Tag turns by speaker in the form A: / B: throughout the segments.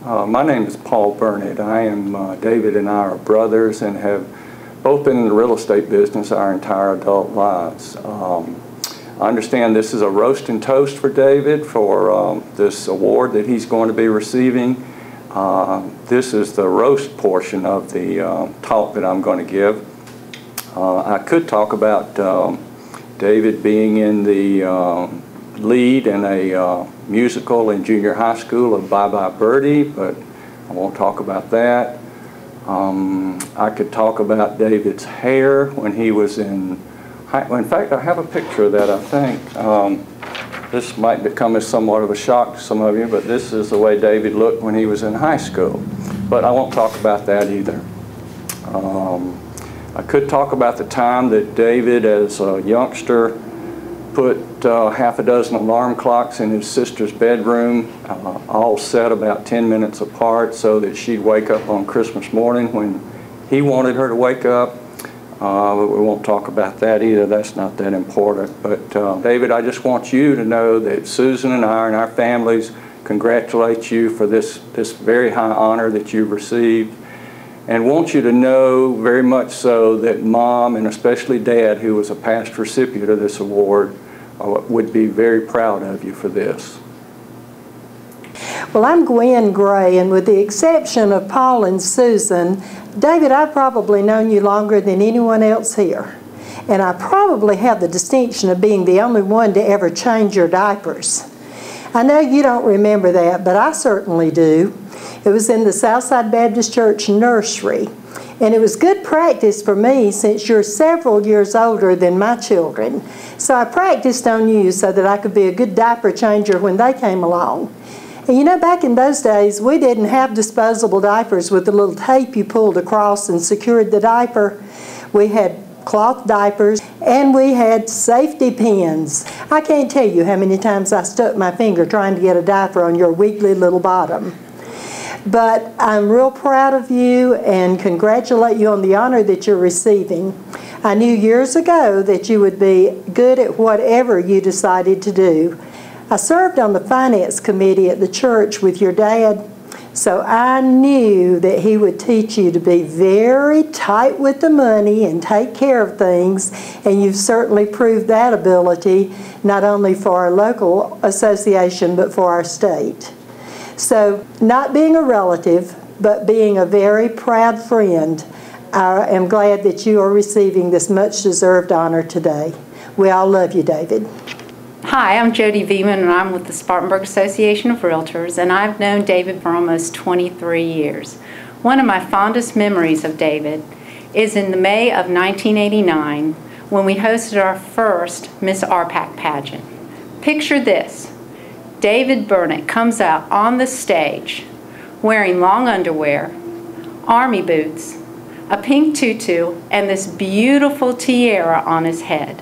A: My name is Paul Burnett. I am David and I are brothers and have both been in the real estate business our entire adult lives. I understand this is a roast and toast for David for this award that he's going to be receiving. This is the roast portion of the talk that I'm going to give. I could talk about David being in the lead in a musical in junior high school of Bye Bye Birdie, but I won't talk about that. I could talk about David's hair when he was in fact, I have a picture of that, I think. This might become as somewhat of a shock to some of you, but this is the way David looked when he was in high school. But I won't talk about that either. I could talk about the time that David, as a youngster, put half a dozen alarm clocks in his sister's bedroom, all set about 10 minutes apart so that she'd wake up on Christmas morning when he wanted her to wake up. But we won't talk about that either. That's not that important. But David, I just want you to know that Susan and I and our families congratulate you for this very high honor that you've received, and want you to know very much so that Mom and especially Dad, who was a past recipient of this award, would be very proud of you for this.
B: Well, I'm Gwen Gray, and with the exception of Paul and Susan, David, I've probably known you longer than anyone else here. And I probably have the distinction of being the only one to ever change your diapers. I know you don't remember that, but I certainly do. It was in the Southside Baptist Church nursery. And it was good practice for me since you're several years older than my children. So I practiced on you so that I could be a good diaper changer when they came along. And you know, back in those days, we didn't have disposable diapers with the little tape you pulled across and secured the diaper. We had cloth diapers, and we had safety pins. I can't tell you how many times I stuck my finger trying to get a diaper on your wiggly little bottom. But I'm real proud of you and congratulate you on the honor that you're receiving. I knew years ago that you would be good at whatever you decided to do. I served on the finance committee at the church with your dad, so I knew that he would teach you to be very tight with the money and take care of things, and you've certainly proved that ability, not only for our local association, but for our state. So, not being a relative, but being a very proud friend, I am glad that you are receiving this much-deserved honor today. We all love you, David.
C: Hi, I'm Jody Veman, and I'm with the Spartanburg Association of Realtors, and I've known David for almost 23 years. One of my fondest memories of David is in the May of 1989 when we hosted our first Miss RPAC pageant. Picture this. David Burnett comes out on the stage wearing long underwear, army boots, a pink tutu, and this beautiful tiara on his head.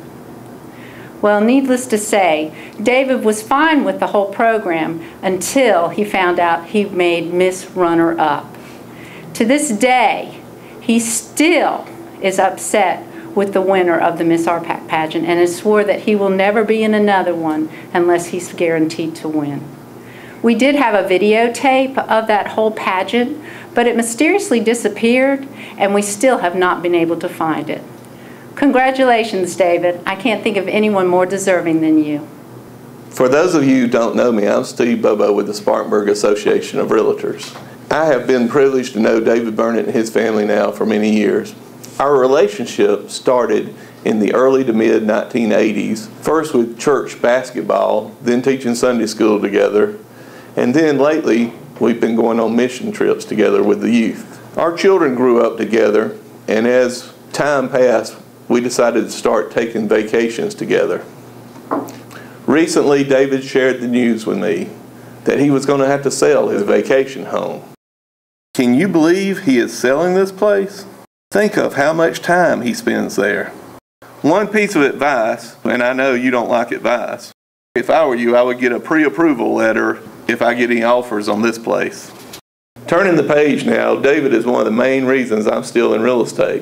C: Well, needless to say, David was fine with the whole program until he found out he made Miss Runner-Up. To this day, he still is upset with the winner of the Miss RPAC pageant and has swore that he will never be in another one unless he's guaranteed to win. We did have a videotape of that whole pageant, but it mysteriously disappeared, and we still have not been able to find it. Congratulations, David. I can't think of anyone more deserving than you.
D: For those of you who don't know me, I'm Steve Bobo with the Spartanburg Association of Realtors. I have been privileged to know David Burnett and his family now for many years. Our relationship started in the early to mid 1980s, first with church basketball, then teaching Sunday school together, and then lately we've been going on mission trips together with the youth. Our children grew up together, and as time passed, we decided to start taking vacations together. Recently, David shared the news with me that he was going to have to sell his vacation home. Can you believe he is selling this place? Think of how much time he spends there. One piece of advice, and I know you don't like advice, if I were you, I would get a pre-approval letter if I get any offers on this place. Turning the page now, David is one of the main reasons I'm still in real estate.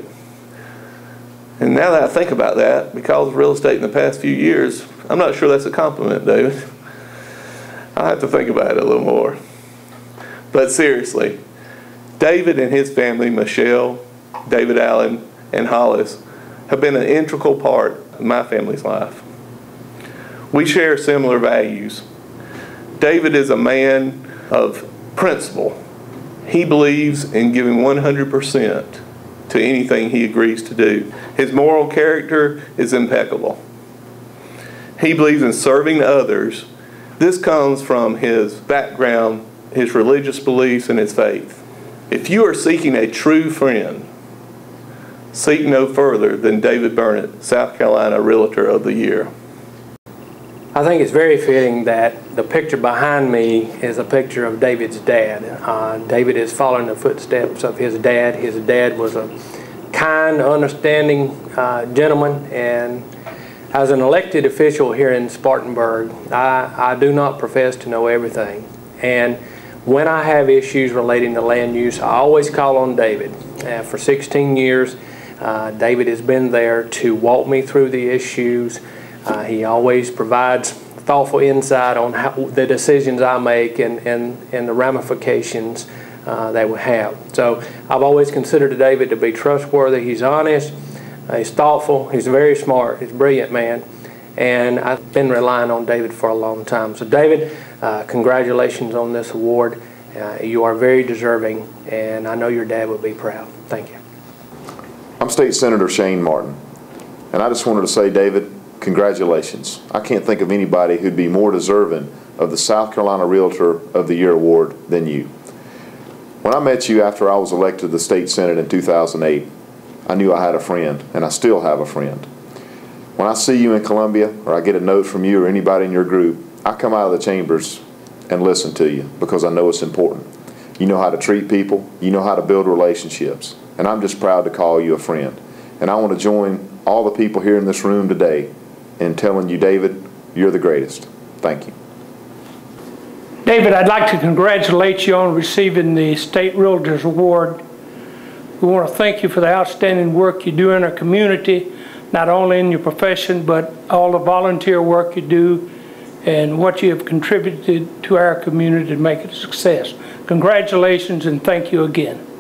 D: And now that I think about that, because of real estate in the past few years, I'm not sure that's a compliment, David. I'll have to think about it a little more. But seriously, David and his family, Michelle, David Allen, and Hollis, have been an integral part of my family's life. We share similar values. David is a man of principle. He believes in giving 100% to anything he agrees to do. His moral character is impeccable. He believes in serving others. This comes from his background, his religious beliefs, and his faith. If you are seeking a true friend, seek no further than David Burnett, South Carolina Realtor of the Year.
E: I think it's very fitting that the picture behind me is a picture of David's dad. David is following the footsteps of his dad. His dad was a kind, understanding gentleman, and as an elected official here in Spartanburg, I do not profess to know everything. And when I have issues relating to land use, I always call on David. For 16 years, David has been there to walk me through the issues. He always provides thoughtful insight on the decisions I make and the ramifications that we have. So I've always considered David to be trustworthy. He's honest, he's thoughtful, he's very smart, he's a brilliant man, and I've been relying on David for a long time. So David, congratulations on this award. You are very deserving, and I know your dad would be proud. Thank you.
F: I'm State Senator Shane Martin, and I just wanted to say, David, congratulations. I can't think of anybody who'd be more deserving of the South Carolina Realtor of the Year award than you. When I met you after I was elected to the State Senate in 2008, I knew I had a friend, and I still have a friend. When I see you in Columbia, or I get a note from you or anybody in your group, I come out of the chambers and listen to you because I know it's important. You know how to treat people, you know how to build relationships, and I'm just proud to call you a friend. And I want to join all the people here in this room today in telling you, David, you're the greatest. Thank you.
G: David, I'd like to congratulate you on receiving the State Realtors Award. We want to thank you for the outstanding work you do in our community, not only in your profession, but all the volunteer work you do and what you have contributed to our community to make it a success. Congratulations and thank you again.